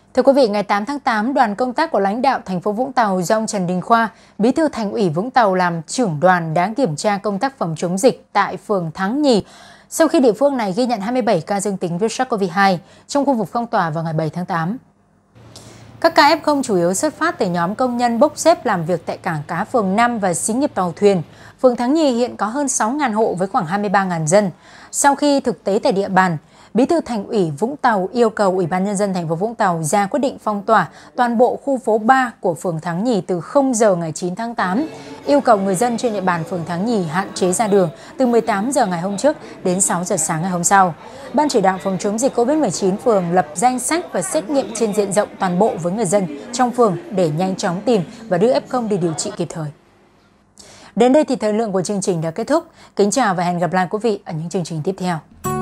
Thưa quý vị, ngày 8 tháng 8, đoàn công tác của lãnh đạo thành phố Vũng Tàu do ông Trần Đình Khoa, Bí thư Thành ủy Vũng Tàu làm trưởng đoàn đã kiểm tra công tác phòng chống dịch tại phường Thắng Nhì sau khi địa phương này ghi nhận 27 ca dương tính với SARS-CoV-2 trong khu vực phong tỏa vào ngày 7 tháng 8. Các ca F0 chủ yếu xuất phát từ nhóm công nhân bốc xếp làm việc tại cảng cá phường 5 và xí nghiệp tàu thuyền. Phường Thắng Nhì hiện có hơn 6.000 hộ với khoảng 23.000 dân. Sau khi thực tế tại địa bàn, Bí thư Thành ủy Vũng Tàu yêu cầu Ủy ban Nhân dân thành phố Vũng Tàu ra quyết định phong tỏa toàn bộ khu phố 3 của phường Thắng Nhì từ 0 giờ ngày 9 tháng 8, yêu cầu người dân trên địa bàn phường Thắng Nhì hạn chế ra đường từ 18 giờ ngày hôm trước đến 6 giờ sáng ngày hôm sau. Ban chỉ đạo phòng chống dịch COVID-19 phường lập danh sách và xét nghiệm trên diện rộng toàn bộ với người dân trong phường để nhanh chóng tìm và đưa F0 đi điều trị kịp thời. Đến đây thì thời lượng của chương trình đã kết thúc. Kính chào và hẹn gặp lại quý vị ở những chương trình tiếp theo.